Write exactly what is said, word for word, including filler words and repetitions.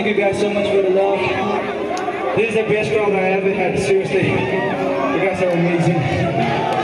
thank you guys so much for the love. This is the best crowd I ever had, seriously. You guys are amazing.